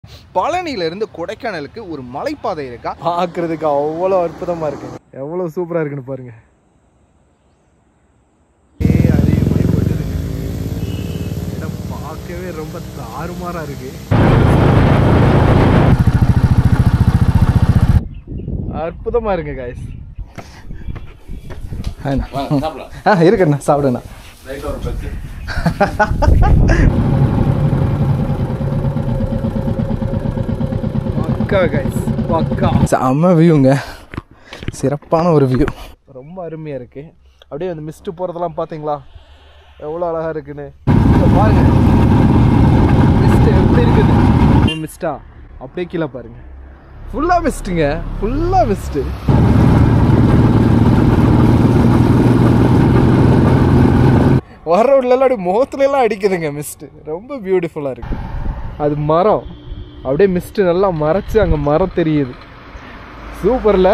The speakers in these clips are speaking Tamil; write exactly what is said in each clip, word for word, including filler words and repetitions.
பழனியிலிருந்து கொடைக்கானலுக்கு ஒரு மலைப்பாதை இருக்கா, பார்க்கறதுக்கு அவ்வளோ அற்புதமா இருக்கு. எவ்வளோ சூப்பரா இருக்குன்னு பாருங்க. ஏ அதிகமாகி போட்டுருங்க. இடம் பார்க்கவே ரொம்ப தாறுமாறா இருக்கு. அற்புதமா இருக்கு கைஸ். ஆ இருக்குண்ணா, சாப்பிடுண்ணா. பக்கா கைஸ், பக்கா செம்ம வியூங்க. சிறப்பான ஒரு வியூ, ரொம்ப அருமையாக இருக்குது. அப்படியே அந்த மிஸ்ட்டு போகிறதெல்லாம் பார்த்தீங்களா எவ்வளோ அழகாக இருக்குன்னு பாருங்க. மிஸ்ட்டு எப்படி இருக்குது, மிஸ்டா அப்படியே கீழே பாருங்க. ஃபுல்லாக மிஸ்ட்டுங்க, ஃபுல்லாக மிஸ்ட்டு. வர ரோட்லலாம் அப்படி முகத்துலலாம் அடிக்குதுங்க மிஸ்ட்டு. ரொம்ப பியூட்டிஃபுல்லாக இருக்குது. அது மரம் அப்படியே மிஸ்ட்டு நல்லா மறைச்சு அங்கே மரம் தெரியுது. சூப்பரில்.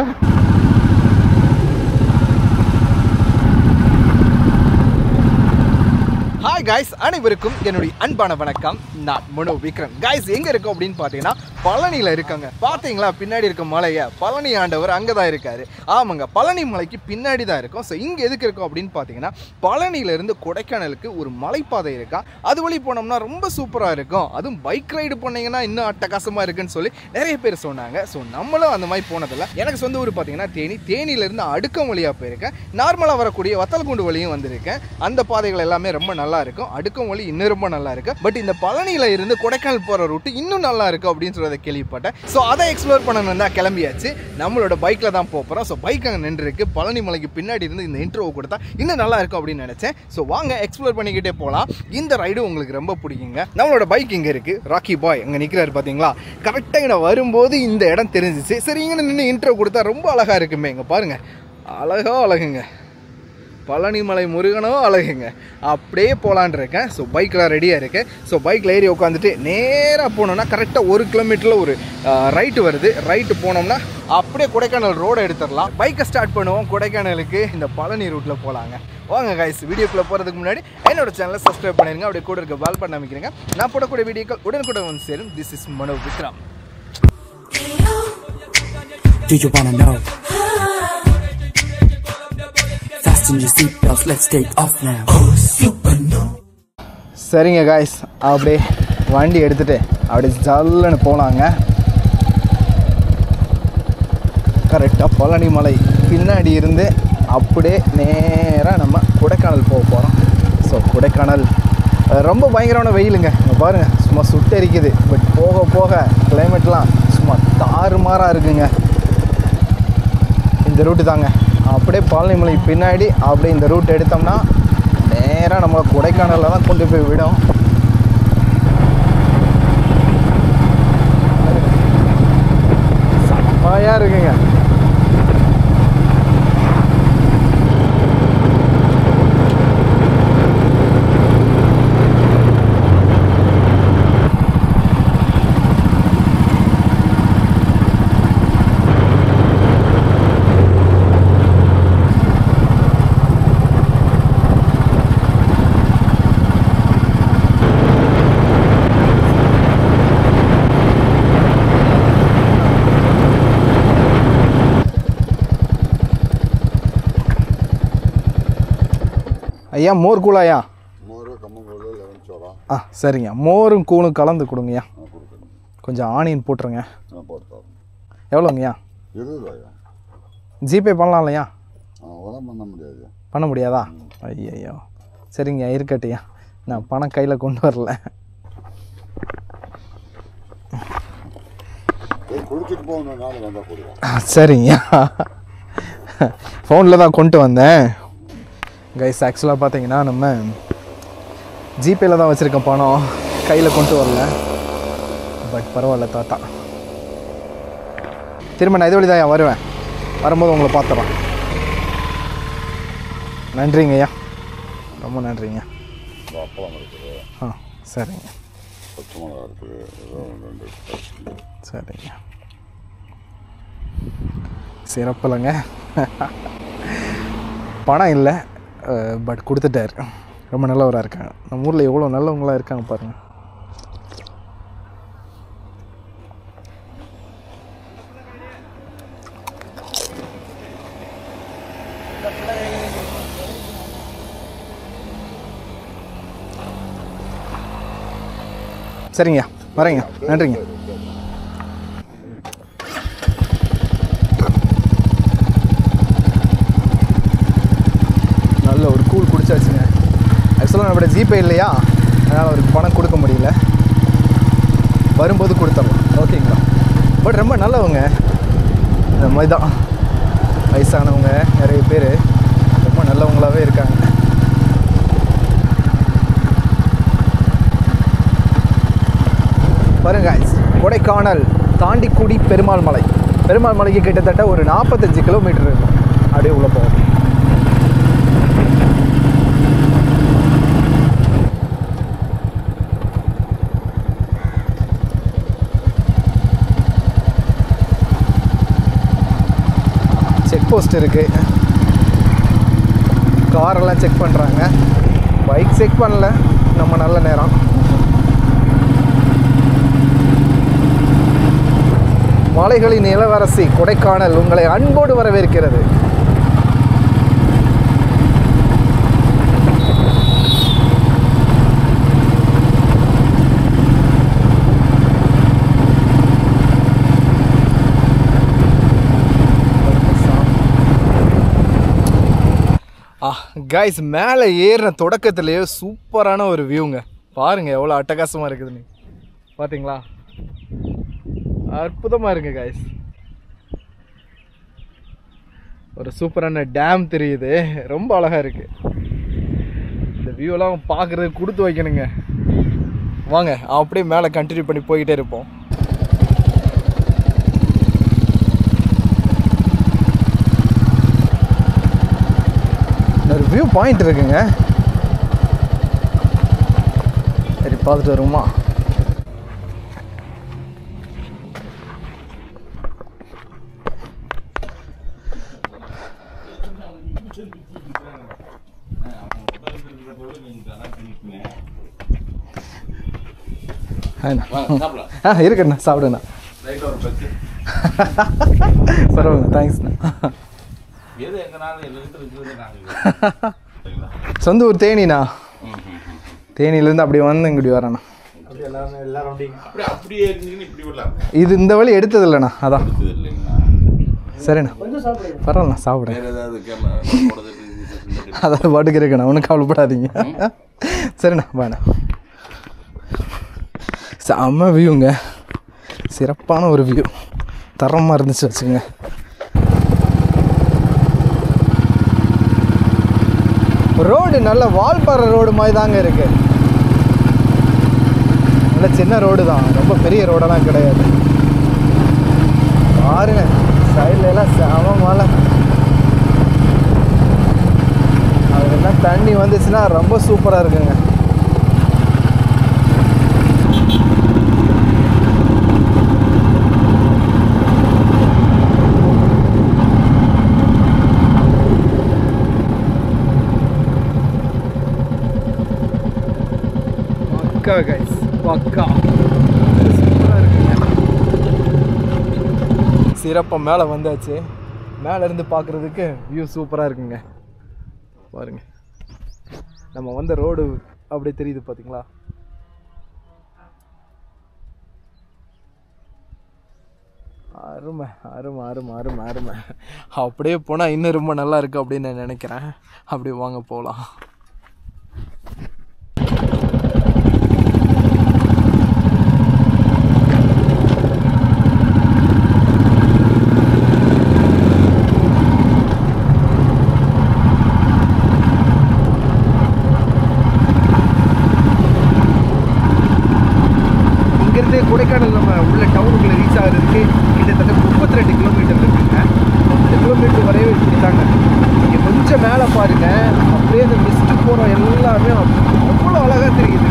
ஹாய் காய்ஸ், அனைவருக்கும் என்னுடைய அன்பான வணக்கம். நான் மனோ விக்ரம். காய்ஸ் எங்கே இருக்கோம் அப்படின்னு பார்த்தீங்கன்னா பழனியில் இருக்காங்க. பார்த்தீங்களா பின்னாடி இருக்க மலையை, பழனி ஆண்டவர் அங்கே தான் இருக்காரு. ஆமாங்க, பழனி மலைக்கு பின்னாடி தான் இருக்கும். ஸோ இங்கே எதுக்கு இருக்கோம் அப்படின்னு பார்த்தீங்கன்னா பழனியிலேருந்து கொடைக்கானலுக்கு ஒரு மலைப்பாதை இருக்கா, அது வழி போனோம்னா ரொம்ப சூப்பராக இருக்கும். அதுவும் பைக் ரைடு போனீங்கன்னா இன்னும் அட்டகாசமாக இருக்குன்னு சொல்லி நிறைய பேர் சொன்னாங்க. ஸோ நம்மளும் அந்த மாதிரி போனதில்லை. எனக்கு சொந்த ஊர் பார்த்தீங்கன்னா தேனி. தேனியிலேருந்து அடுக்கம் வழியாக போயிருக்கேன். நார்மலாக வரக்கூடிய வத்தலகுண்டு வழியும் வந்திருக்கேன். அந்த பாதைகள் எல்லாமே ரொம்ப நல்லா இருக்கும். அடுக்கும் வழி இன்னும் ரொம்ப நல்லா இருக்கு. பட் இந்த பழனியில இருந்து கொடைக்கானல் போற ரூட் இன்னும் நல்லா இருக்கு அப்படின்னு சொல்றதை கேள்விப்பட்டேன். ஸோ அதை எக்ஸ்ப்ளோர் பண்ணணும் தான் கிளம்பியாச்சு. நம்மளோட பைக்ல தான் போறோம். ஸோ பைக் அங்கே நின்று இருக்கு. பழனி மலைக்கு பின்னாடி இருந்து இந்த இன்ட்ரோ கொடுத்தா இன்னும் நல்லா இருக்கும் அப்படின்னு நினைச்சேன். ஸோ வாங்க எக்ஸ்ப்ளோர் பண்ணிக்கிட்டே போகலாம். இந்த ரைடு உங்களுக்கு ரொம்ப பிடிக்குங்க. நம்மளோட பைக் இங்க இருக்கு. ராக்கி பாய் அங்க நிக்கிறாரு பாத்தீங்களா. கரெக்டா இங்க வரும்போது இந்த இடம் தெரிஞ்சிச்சு. சரி இங்க நின்று இன்ட்ரோ கொடுத்தா ரொம்ப அழகா இருக்குமே. இங்க பாருங்க, அழகா அழகுங்க. பழனிமலை முருகனோ அழகுங்க. அப்படியே போகலான் இருக்கேன். ஸோ பைக்கெலாம் ரெடியாக இருக்குது. ஸோ பைக்கில் ஏறி உட்காந்துட்டு நேராக போனோம்னா கரெக்டாக ஒரு கிலோமீட்டரில் ஒரு ரைட்டு வருது. ரைட்டு போனோம்னா அப்படியே கொடைக்கானல் ரோடை எடுத்துடலாம். பைக்கை ஸ்டார்ட் பண்ணுவோம். கொடைக்கானலுக்கு இந்த பழனி ரூட்டில் போகலாங்க. வாங்க கைஸ், வீடியோக்குள்ளே போகிறதுக்கு முன்னாடி என்னோட சேனலை சப்ஸ்கிரைப் பண்ணிடுங்க. அப்படியே கூட இருக்க பெல் பட்டன் அமைக்கிறீங்க. நான் போடக்கூடிய வீடியோக்கள் உடனுக்குடன் வந்து சேரும். This is Mano Vikram. Do you wanna know? Fasten your seatbelts, let's take off now. Oh, super no. சரிங்க காய்ஸ், அப்படியே வண்டி எடுத்துகிட்டு அப்படியே ஜல்லுன்னு போகலாங்க. கரெக்டாக பழனி மலை பின்னாடி இருந்து அப்படியே நேராக நம்ம கொடைக்கானல் போக போகிறோம். ஸோ கொடைக்கானல் ரொம்ப பயங்கரமான வெயிலுங்க. இங்கே பாருங்கள், சும்மா சுட்டரிக்குது. பட் போக போக கிளைமேட்லாம் சும்மா தாறுமாறாக இருக்குங்க. இந்த ரூட்டு தாங்க. அப்படியே பழனி மலை பின்னாடி அப்படியே இந்த ரூட் எடுத்தோம்னா நேராக நம்ம கொடைக்கானலில் தான் கொண்டு போய் விடும். செம்மையாக இருக்குங்க. ஐயா மோர் கூழாயா? மோர் கம்மங்கூழ் லெமன் சோடா. ஆ சரிங்க, மோரும் கூழும் கலந்து கொடுங்கய்யா. கொஞ்சம் ஆனியன் போட்டுருங்க. எவ்வளோங்கய்யா? இருபது ரூபாயா? ஜிபே பண்ணலாம் இல்லையா? அதெல்லாம் பண்ண முடியாது. பண்ண முடியாதா? ஐயோ சரிங்க, இருக்கட்டையா. நான் பணம் கையில் கொண்டு வரல. குடிச்சிட்டு போகணும், நாள் வந்தால் போடுவோம். சரிங்கய்யா, ஃபோனில் தான் கொண்டு வந்தேன். கைஸ் ஆக்சுவலாக பார்த்தீங்கன்னா நம்ம ஜிபேயில் தான் வச்சுருக்கேன் பணம், கையில் கொண்டு வரல. பட் பரவாயில்ல தாத்தா. திரும்ப நான் இது வழி தான் வருவேன். வரும்போது உங்களை பார்த்துறேன். நன்றிங்க ஐயா, ரொம்ப நன்றிங்க. அப்பளம் இருக்குது. ஆ சரிங்க. பச்சை மிளகா இருக்குது. ரெண்டு சரிங்க, சிறப்பில்லைங்க. பணம் இல்லை, பட் கொடுத்துட்டாரு. ரொம்ப நல்லவராக இருக்காங்க. நம்ம ஊரில் எவ்வளோ நல்லவங்களாக இருக்காங்க பாருங்கள். சரிங்க வரேங்க, நன்றிங்க. நல்ல ஒரு கூழ் குடிச்சாச்சுங்க. ஆக்சுவலாக நம்மளோட ஜிபே இல்லையா, அதனால் அவருக்கு பணம் கொடுக்க முடியல, வரும்போது கொடுத்துடலாம். ஓகேங்களா? பட் ரொம்ப நல்லவங்க, இந்த மாதிரி தான் வயசானவங்க நிறைய பேர் ரொம்ப நல்லவங்களாகவே இருக்காங்க. பாருங்க கொடைக்கானல் தாண்டிக்குடி பெருமாள் மலை. பெருமாள் மலைக்கு கிட்டத்தட்ட ஒரு நாற்பத்தஞ்சு கிலோமீட்டர் இருக்கும். அப்படியே உள்ள போகும். செக் போஸ்ட் இருக்குது, காரெல்லாம் செக் பண்ணுறாங்க. பைக் செக் பண்ணல, நம்ம நல்ல நேரம். மலைகளின் இளவரசி கொடைக்கானல் உங்களை அன்போடு வரவேற்கிறது. ஆ கைஸ், மேலே ஏறின தொடக்கத்துலேயே சூப்பரான ஒரு வியூங்க. பாருங்கள் எவ்வளோ அட்டகாசமாக இருக்குதுன்னு. பார்த்தீங்களா? அற்புதமாக இருக்குது கைஸ். ஒரு சூப்பரான டேம் தெரியுது, ரொம்ப அழகாக இருக்குது. இந்த வியூலாம் பார்க்குறதுக்கு கொடுத்து வைக்கணுங்க. வாங்க அப்படியே மேலே கண்டினியூ பண்ணி போய்கிட்டே இருப்போம். ஒரு வியூ பாயிண்ட் இருக்குங்க, சரி பார்த்துட்டு வருமா? ஆ இருக்குண்ணா, சாப்பிடுண்ணா. பரவாயில்ல, தேங்க்ஸ்ண்ணா. சொந்த ஊர் தேனிண்ணா. தேனியிலேருந்து அப்படி வந்து இங்கடி வரேண்ணா. இது இந்த வழி எடுத்தது இல்லைண்ணா, அதான். சரிண்ணா, பரவாயில்லண்ணா, சாப்பிடுறேன். அதாவது பாட்டுக்கு இருக்குண்ணா, ஒன்றும் கவலைப்படாதீங்க. சரிண்ணா, வாண்ணா. செம்ம வியூங்க, சிறப்பான ஒரு வியூ, தரமாக இருந்துச்சு வச்சுங்க. ரோடு நல்ல வால்பாறை ரோடு மாதிரி தாங்க இருக்குது. நல்ல சின்ன ரோடு தான், ரொம்ப பெரிய ரோடெல்லாம் கிடையாது. பாருங்க சைட்ல எல்லாம் செம மலை. அதெல்லாம் தண்ணி வந்துச்சுன்னா ரொம்ப சூப்பராக இருக்குங்க. பக்கா கைஸ், பக்கா சூப்பராக இருக்குங்க. சிறப்பாக மேலே வந்தாச்சு. மேலே இருந்து பார்க்குறதுக்கு வியூ சூப்பராக இருக்குங்க. பாருங்க, நம்ம வந்த ரோடு அப்படியே தெரியுது பார்த்தீங்களா? அருமை அருமை அருமை அருமை அருமை. அப்படியே போனால் இன்னும் ரொம்ப நல்லா இருக்குது அப்படின்னு நான் நினைக்கிறேன். அப்படியே வாங்க போகலாம். கொடைக்கானல் நம்ம உள்ள டவுனுக்குள்ளே ரீச் ஆகிறதுக்கு கிட்டத்தட்ட முப்பத்தி ரெண்டு கிலோமீட்டர் இருக்குங்க. முப்பது கிலோமீட்டர் வரையும் இப்படித்தாங்க. நீங்கள் கொஞ்சம் மேலே பாருங்கள், அப்படியே இந்த மிஸ்ட்டு போகிற எல்லாமே அவ்வளோ அழகாக தெரியுதுங்க.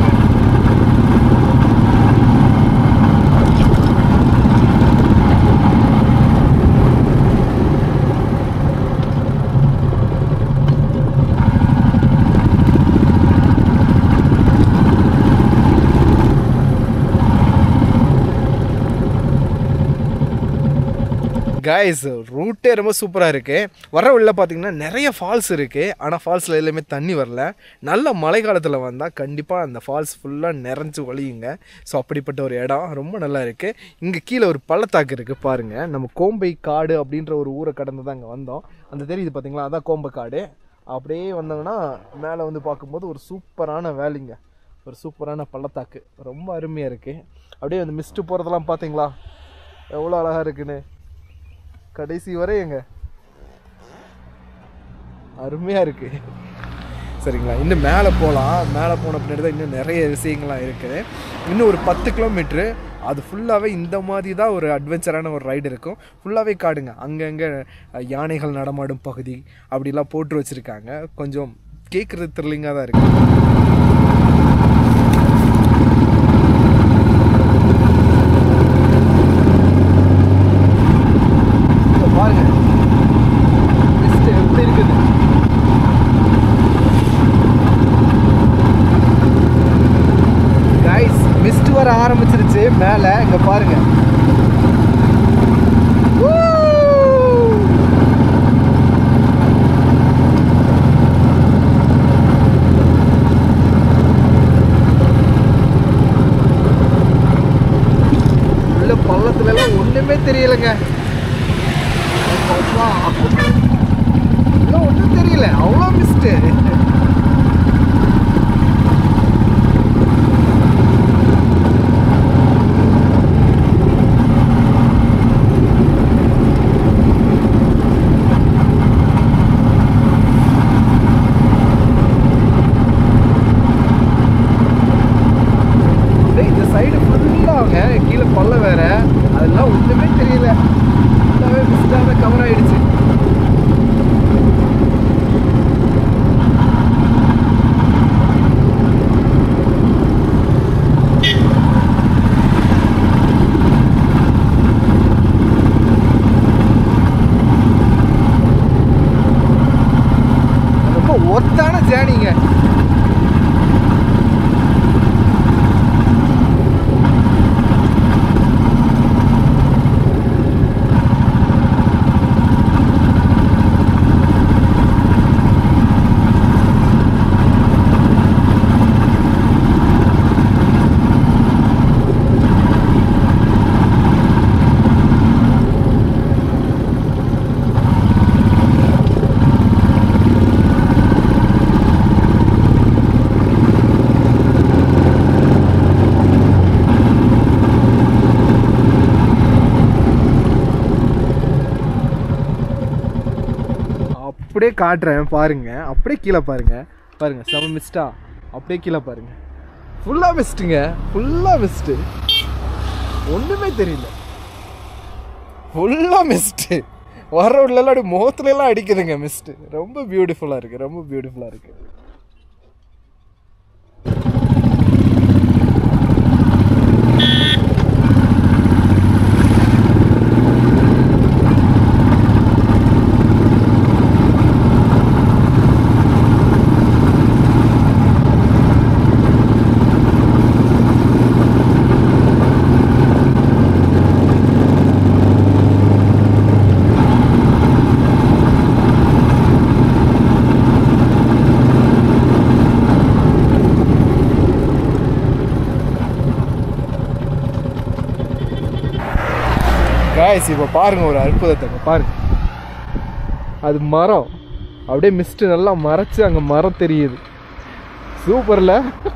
கைஸ் ரூட்டே ரொம்ப சூப்பராக இருக்குது. வர உள்ள பார்த்தீங்கன்னா நிறைய ஃபால்ஸ் இருக்குது. ஆனால் ஃபால்ஸில் எல்லாமே தண்ணி வரல. நல்ல மழை காலத்தில் வந்தால் கண்டிப்பாக அந்த ஃபால்ஸ் ஃபுல்லாக நிறைஞ்சு ஒழியுங்க. ஸோ அப்படிப்பட்ட ஒரு இடம் ரொம்ப நல்லா இருக்குது. இங்கே கீழே ஒரு பள்ளத்தாக்கு இருக்குது பாருங்கள். நம்ம கோம்பை காடு அப்படின்ற ஒரு ஊரை கடந்து தான் இங்கே வந்தோம். அந்த தெரியுது பார்த்தீங்களா, அதான் கோம்பை காடு. அப்படியே வந்தாங்கன்னா மேலே வந்து பார்க்கும்போது ஒரு சூப்பரான வேலிங்க, ஒரு சூப்பரான பள்ளத்தாக்கு ரொம்ப அருமையாக இருக்குது. அப்படியே வந்து மிஸ்ட்டு போகிறதெல்லாம் பார்த்தீங்களா எவ்வளோ அழகாக இருக்குன்னு. கடைசி வரை எங்க அருமையாக இருக்குது. சரிங்களா, இன்னும் மேலே போகலாம். மேலே போன பின்னாடி தான் இன்னும் நிறைய விஷயங்கள்லாம் இருக்குது. இன்னும் ஒரு பத்து கிலோமீட்ரு அது ஃபுல்லாகவே இந்த மாதிரி தான் ஒரு அட்வென்ச்சரான ஒரு ரைடு இருக்கும். ஃபுல்லாகவே காடுங்க, அங்கங்கே யானைகள் நடமாடும் பகுதி அப்படிலாம் போட்டு வச்சுருக்காங்க. கொஞ்சம் கேட்குறது த்ரில்லிங்காக தான் இருக்குது. பாருங்க மிஸ்ட் எப்படி இருக்குது. கைஸ் மிஸ்ட் வர ஆரம்பிச்சிருச்சு மேலே. இங்கே பாருங்க உள்ள பள்ளத்துல எல்லாம் ஒண்ணுமே தெரியலைங்க. ஒன்றும் தெரியல, அவ்வளோ மிஸ்ட்டு. இந்த சைடு ஃபுல்லாக கீழே பள்ளம் வேற, அதெல்லாம் ஒன்றுமே தெரியல. ஃபுல்லாகவே மிஸ்டாக கவர் ஆயிடுச்சு. ரொம்ப ஒர்த்தான ஜேர்னிங்க. அப்படியே காட்டுறேன் பாருங்க. அப்படியே கீழே பாருங்க, பாருங்க செம மிஸ்டா. அப்படியே கீழே பாருங்க, ஃபுல்லா மிஸ்ட்டுங்க, ஃபுல்லா மிஸ்ட்டு. ஒண்ணுமே தெரியல, ஃபுல்லா மிஸ்ட்டு. வர உள்ளலாம் அப்படி முகத்துல எல்லாம் அடிக்குதுங்க மிஸ்ட்டு. ரொம்ப பியூட்டிஃபுல்லா இருக்கு, ரொம்ப பியூட்டிஃபுல்லா இருக்கு. காய்ஸ் இப்போ பாருங்க ஒரு அற்புதத்தை பாருங்க. அது மரம் அப்படியே மிஸ்ட்டு நல்லா மறைச்சு அங்கே மரம் தெரியுது. சூப்பர்ல,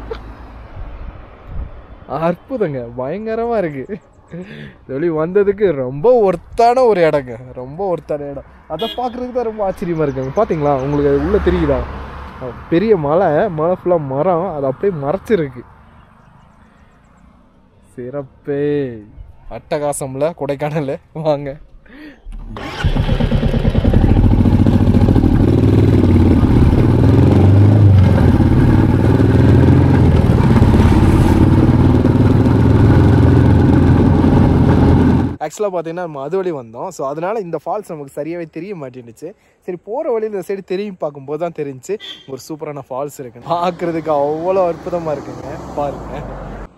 அற்புதங்க, பயங்கரமா இருக்கு. வெளியே வந்ததுக்கு ரொம்ப ஒர்த்தான ஒரு இடங்க, ரொம்ப ஒர்த்தான இடம். அதை பார்க்குறதுக்கு தான் ரொம்ப ஆச்சரியமா இருக்குங்க. பார்த்தீங்களா, உங்களுக்கு அது உள்ள தெரியுதா? பெரிய மலை, மலை ஃபுல்லாக மரம், அது அப்படியே மறைச்சிருக்கு. சிறப்பே அட்டகாசம்ல கொடைக்கானல். வாங்க ஆக்சுவலாக பார்த்தீங்கன்னா நம்ம அது வழி வந்தோம். ஸோ அதனால் இந்த ஃபால்ஸ் நமக்கு சரியாகவே தெரிய மாட்டேன்னுச்சு. சரி போகிற வழியில் இந்த சைடு தெரியும் பார்க்கும்போது தான் தெரிஞ்சு ஒரு சூப்பரான ஃபால்ஸ் இருக்குங்க. பார்க்குறதுக்கு அவ்வளோ அற்புதமாக இருக்குங்க. பாருங்க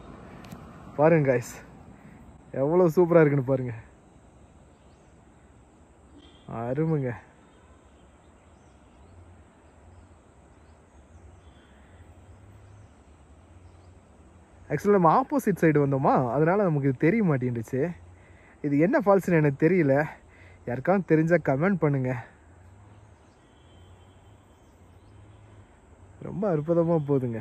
பாருங்க கைஸ், எவ்வளோ சூப்பராக இருக்குன்னு பாருங்கள். அருமைங்க. ஆக்சுவலாக நம்ம ஆப்போசிட் சைடு வந்தோமா, அதனால் நமக்கு இது தெரிய மாட்டேங்குச்சு. இது என்ன ஃபால்ஸ்னு எனக்கு தெரியல. யாருக்காவது தெரிஞ்சால் கமெண்ட் பண்ணுங்க. ரொம்ப அற்புதமாக போகுதுங்க.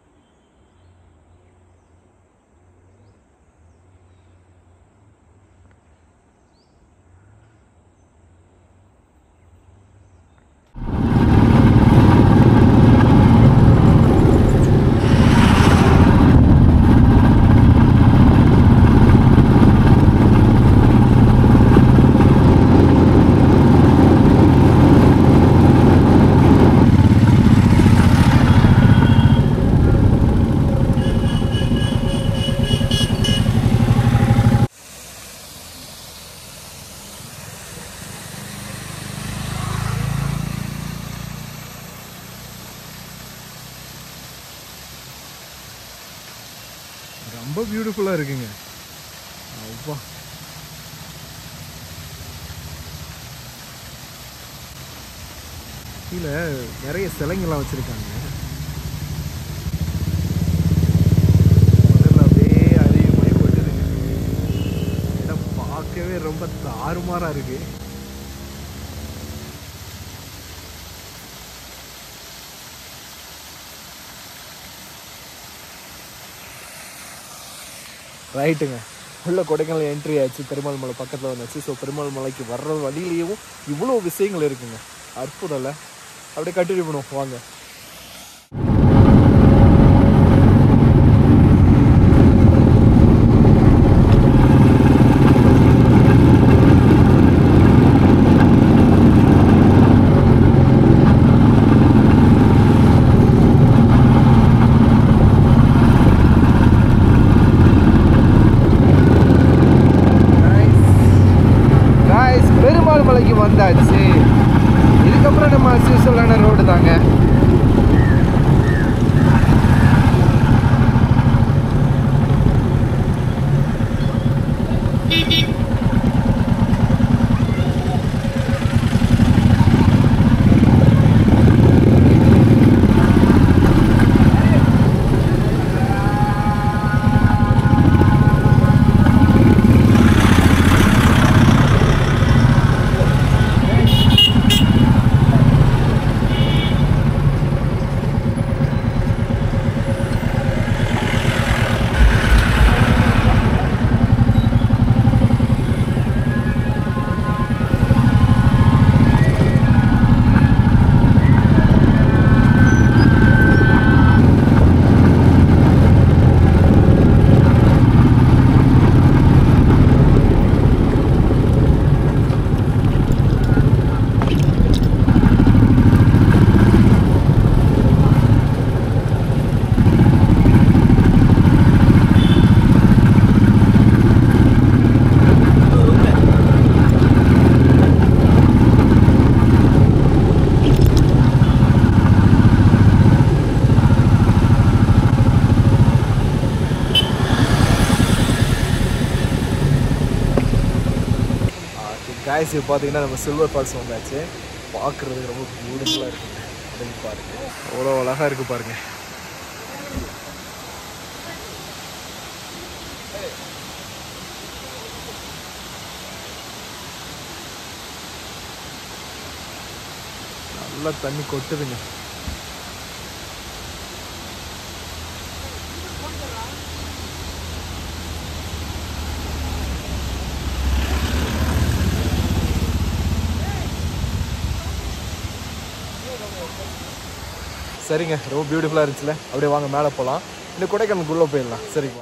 ரொம்ப பியூட்டிஃபுல்லாக இருக்குங்க. அப்பா, கீழே நிறைய சிலைங்கள்லாம் வச்சுருக்காங்க. முதல்ல அப்படியே அருவி மாதிரி போட்டுருங்க. இடம் பார்க்கவே ரொம்ப தாறுமாறாக இருக்கு. ரைட்டுங்க, உள்ள கொடைக்கானல் என்ட்ரி ஆச்சு. பெருமாள் மலை பக்கத்தில் வந்துச்சு. ஸோ பெருமாள் மலைக்கு வர்ற வழியிலையும் இவ்வளோ விஷயங்கள் இருக்குங்க. அற்புதம் இல்லை? அப்படியே கண்டினியூ பண்ணுவோம் வாங்க. மலைக்கு வந்தாச்சு. இதுக்கப்புறம் நம்ம சுவிட்சர்லாந்து ரோடு தாங்க. காய்ஸ் பார்த்தீங்கன்னா நம்ம சில்வர் ஃபால்ஸ் வந்தாச்சு. பார்க்குறதுக்கு ரொம்ப பியூட்டிஃபுல்லாக இருக்குங்க. அப்படின்னு பாருங்க, அவ்வளோ அழகாக இருக்குது பாருங்க. நல்லா தண்ணி கொட்டுதுங்க. சரிங்க, ரொம்ப பியூட்டிஃபுல்லாக இருந்துச்சுல. அப்படியே வாங்க மேலே போகலாம். இந்த கொடைக்கானலுக்குள்ளே போயிடலாம். சரிங்களா?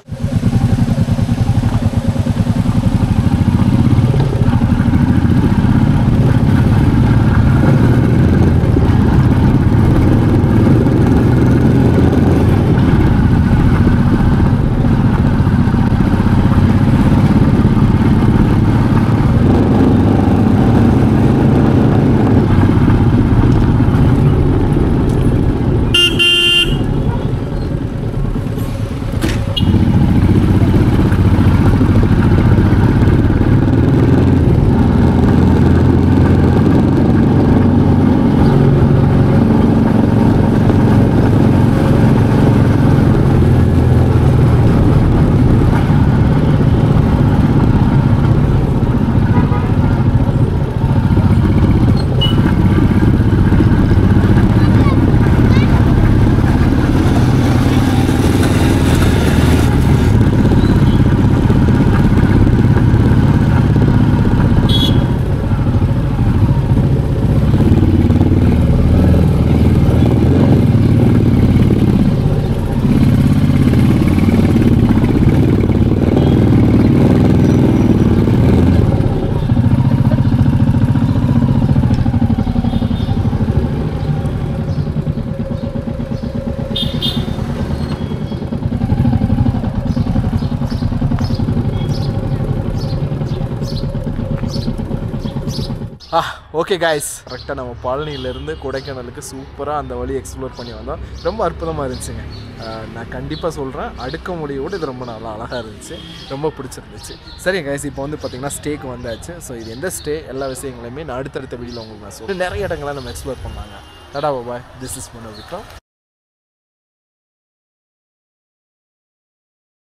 ஆ ஓகே காய்ஸ், கரெக்டாக நம்ம பழனியிலேருந்து கொடைக்கானலுக்கு சூப்பராக அந்த வழி எக்ஸ்ப்ளோர் பண்ணி வந்தோம். ரொம்ப அற்புதமாக இருந்துச்சுங்க. நான் கண்டிப்பாக சொல்கிறேன், அடுக்க மொழியோடு இது ரொம்ப நல்லா அழகாக இருந்துச்சு, ரொம்ப பிடிச்சிருந்துச்சு. சரி காய்ஸ், இப்போ வந்து பார்த்திங்கன்னா ஸ்டேக்கு வந்தாச்சு. ஸோ இது எந்த ஸ்டே எல்லா விஷயங்களையுமே நான் அடுத்தடுத்த வீடியோவில் உங்களுக்கு நான் சொல்லுவேன். நிறைய இடங்களை நம்ம எக்ஸ்ப்ளோர் பண்ணாங்க. Tata bye, this is Mano Vikram.